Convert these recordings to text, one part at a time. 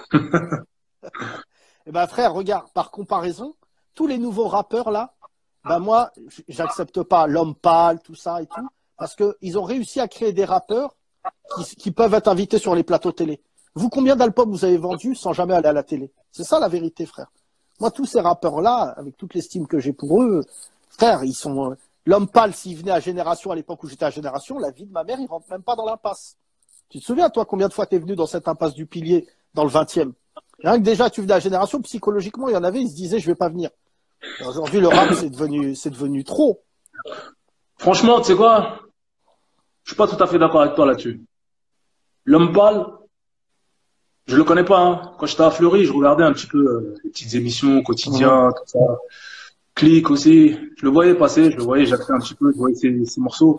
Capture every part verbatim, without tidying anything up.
Eh ben frère, regarde, par comparaison, tous les nouveaux rappeurs là, ben moi, j'accepte pas l'homme pâle, tout ça et tout, parce que ils ont réussi à créer des rappeurs qui, qui peuvent être invités sur les plateaux télé. Vous, combien d'albums vous avez vendus sans jamais aller à la télé? C'est ça la vérité, frère. Moi, tous ces rappeurs-là, avec toute l'estime que j'ai pour eux, frère, ils sont. euh, L'homme pâle, s'il venait à Génération, à l'époque où j'étais à Génération, la vie de ma mère, il rentre même pas dans l'impasse. Tu te souviens, toi, combien de fois t'es venu dans cette impasse du Pilier, dans le vingtième? Rien que déjà, tu venais à Génération, psychologiquement, il y en avait, ils se disaient, je vais pas venir. Et aujourd'hui, le rap, c'est devenu, c'est devenu trop. Franchement, tu sais quoi? Je suis pas tout à fait d'accord avec toi là-dessus. L'homme pâle, je le connais pas, hein. Quand j'étais à Fleury, je regardais un petit peu euh, les petites émissions Mhm. quotidiennes, tout ça. Click aussi. Je le voyais passer, je le voyais, j'appelais un petit peu, je voyais ses, ses morceaux.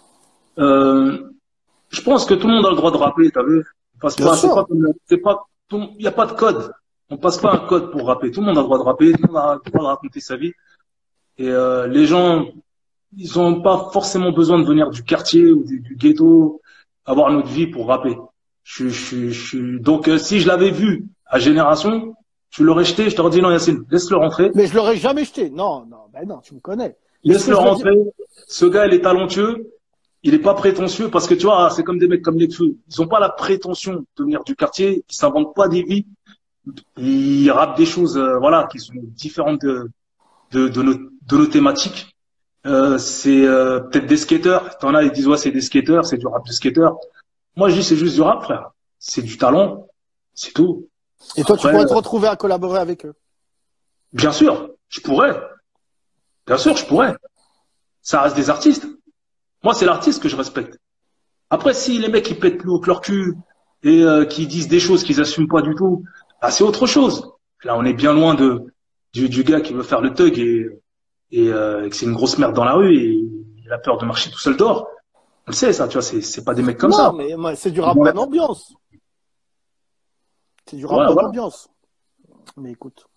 Euh, je pense que tout le monde a le droit de rapper, t'as vu? On passe Bien pas, c'est pas sûr. comme, c'est pas, il n'y a pas de code. On passe pas un code pour rapper. Tout le monde a le droit de rapper, tout le monde a le droit de raconter sa vie. Et euh, les gens, ils ont pas forcément besoin de venir du quartier ou du, du ghetto, avoir notre vie pour rapper. Je, je, je, donc euh, si je l'avais vu à Génération, je l'aurais jeté, je t'aurais dit non Yacine, laisse-le rentrer, Mais je l'aurais jamais jeté. Non, non, ben non, tu me connais. Mais ce que laisse-le je veux dire, rentrer. Ce gars, il est talentueux, il est pas prétentieux parce que tu vois, c'est comme des mecs comme Nekfeu. Ils ont pas la prétention de venir du quartier, ils s'inventent pas des vies, ils rappent des choses, euh, voilà, qui sont différentes de, de, de, nos, de nos thématiques. Euh, c'est euh, peut-être des skateurs. T'en as, ils disent ouais, c'est des skateurs, c'est du rap de skateurs. Moi, je dis c'est juste du rap, frère. C'est du talent, c'est tout. et toi, tu Après, pourrais te euh, retrouver à collaborer avec eux. bien sûr, je pourrais. Bien sûr, je pourrais. Ça reste des artistes. Moi, c'est l'artiste que je respecte. Après, si les mecs ils pètent l'eau leur cul et euh, qui disent des choses qu'ils assument pas du tout, bah, c'est autre chose. Là, on est bien loin de du, du gars qui veut faire le thug et et, euh, et que c'est une grosse merde dans la rue et il a peur de marcher tout seul dehors. On le sait, ça, tu vois, c'est c'est pas des mecs comme Non, ça. mais moi, c'est du Ils rap vont bonne être- ambiance. C'est du rap Ouais, bonne voilà. ambiance. Mais écoute.